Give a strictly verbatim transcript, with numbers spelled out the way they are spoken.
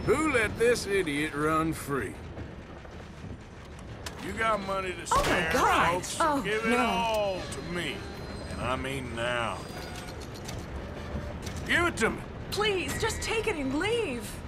Who let this idiot run free? You got money to Oh, spare, my God. folks, so Oh, give it no. all to me. And I mean now. Give it to me. Please, just take it and leave.